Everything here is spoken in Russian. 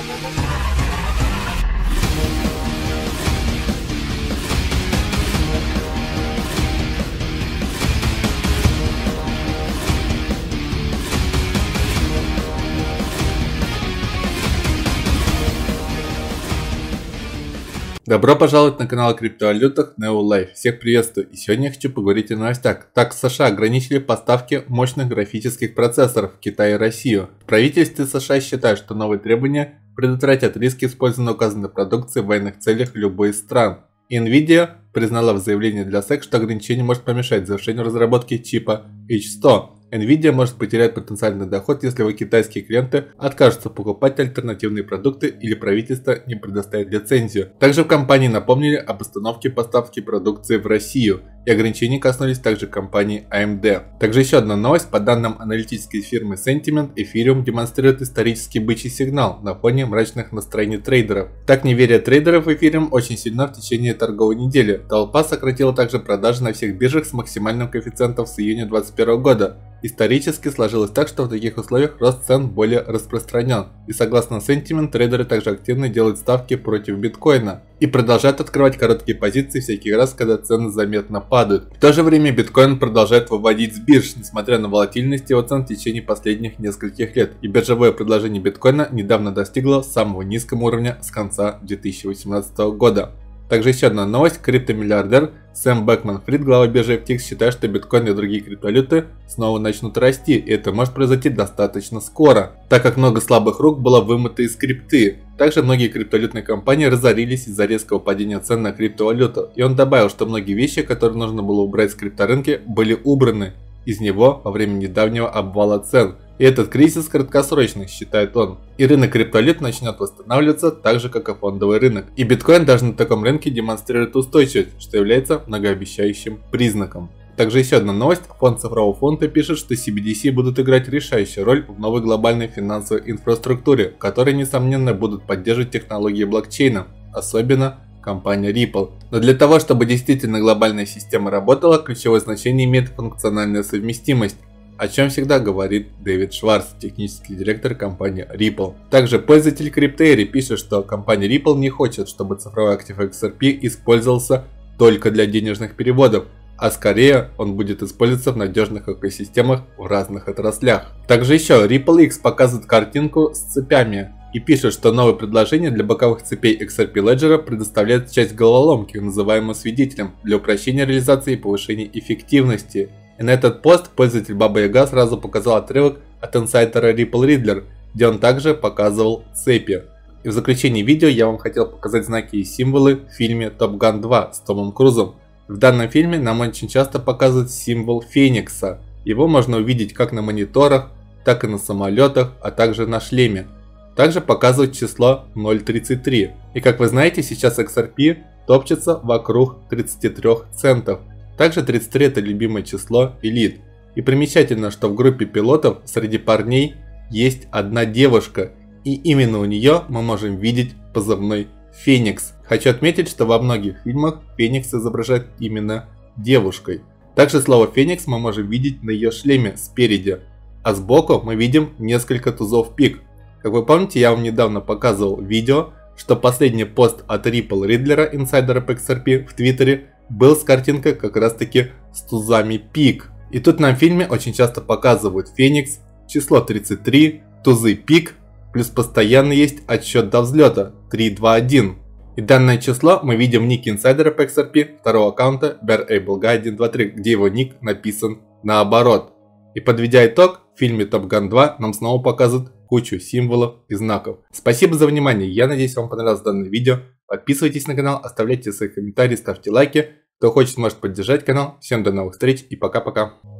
Добро пожаловать на канал о криптовалютах NeoLife. Всех приветствую, и сегодня я хочу поговорить о новостях. Так, США ограничили поставки мощных графических процессоров в Китай и Россию. В правительстве США считают, что новые требования предотвратят риски использования указанной продукции в военных целях любых стран. Nvidia признала в заявлении для SEC, что ограничение может помешать завершению разработки чипа H100. Nvidia может потерять потенциальный доход, если его китайские клиенты откажутся покупать альтернативные продукты или правительство не предоставит лицензию. Также в компании напомнили об остановке поставки продукции в Россию, и ограничения коснулись также компании AMD. Также еще одна новость: по данным аналитической фирмы Sentiment, Ethereum демонстрирует исторический бычий сигнал на фоне мрачных настроений трейдеров. Так, неверие трейдеров в Ethereum очень сильно в течение торговой недели. Толпа сократила также продажи на всех биржах с максимальным коэффициентом с июня 2021 года. Исторически сложилось так, что в таких условиях рост цен более распространен. И согласно Sentiment, трейдеры также активно делают ставки против биткоина и продолжают открывать короткие позиции всякий раз, когда цены заметно падают. В то же время биткоин продолжает выводить с бирж, несмотря на волатильность его цен в течение последних нескольких лет. И биржевое предложение биткоина недавно достигло самого низкого уровня с конца 2018 года. Также еще одна новость: криптомиллиардер Сэм Бэкман-Фрид, глава биржи FTX, считает, что биткоин и другие криптовалюты снова начнут расти, и это может произойти достаточно скоро, так как много слабых рук было вымыто из крипты. Также многие криптовалютные компании разорились из-за резкого падения цен на криптовалюту, и он добавил, что многие вещи, которые нужно было убрать с крипторынка, были убраны из него во время недавнего обвала цен. И этот кризис краткосрочный, считает он. И рынок криптовалют начнет восстанавливаться так же, как и фондовый рынок. И биткоин даже на таком рынке демонстрирует устойчивость, что является многообещающим признаком. Также еще одна новость: фонд цифрового фонда пишет, что CBDC будут играть решающую роль в новой глобальной финансовой инфраструктуре, которые несомненно будут поддерживать технологии блокчейна, особенно компания Ripple. Но для того, чтобы действительно глобальная система работала, ключевое значение имеет функциональная совместимость, о чем всегда говорит Дэвид Шварц, технический директор компании Ripple. Также пользователь CryptoEri пишет, что компания Ripple не хочет, чтобы цифровой актив XRP использовался только для денежных переводов, а скорее он будет использоваться в надежных экосистемах в разных отраслях. Также еще Ripple X показывает картинку с цепями и пишет, что новое предложение для боковых цепей XRP Ledger предоставляет часть головоломки, называемую свидетелем, для упрощения реализации и повышения эффективности. И на этот пост пользователь Баба Яга сразу показал отрывок от инсайдера Ripple Riddler, где он также показывал цепи. И в заключении видео я вам хотел показать знаки и символы в фильме Top Gun 2 с Томом Крузом. В данном фильме нам очень часто показывают символ Феникса. Его можно увидеть как на мониторах, так и на самолетах, а также на шлеме. Также показывают число 0.33. И как вы знаете, сейчас XRP топчется вокруг 33 центов. Также 33 это любимое число элит. И примечательно, что в группе пилотов среди парней есть одна девушка, и именно у нее мы можем видеть позывной Феникс. Хочу отметить, что во многих фильмах Феникс изображает именно девушкой. Также слово Феникс мы можем видеть на ее шлеме спереди, а сбоку мы видим несколько тузов пик. Как вы помните, я вам недавно показывал видео, что последний пост от Ripple Riddler, инсайдера по XRP, в Твиттере был с картинкой как раз таки с тузами пик. И тут нам в фильме очень часто показывают Феникс, число 33, тузы пик, плюс постоянно есть отсчет до взлета 321. И данное число мы видим в нике инсайдера по XRP второго аккаунта BearAbleGuy123, где его ник написан наоборот. И подведя итог, в фильме Top Gun 2 нам снова показывают кучу символов и знаков. Спасибо за внимание, я надеюсь, вам понравилось данное видео. Подписывайтесь на канал, оставляйте свои комментарии, ставьте лайки. Кто хочет, может поддержать канал. Всем до новых встреч и пока-пока.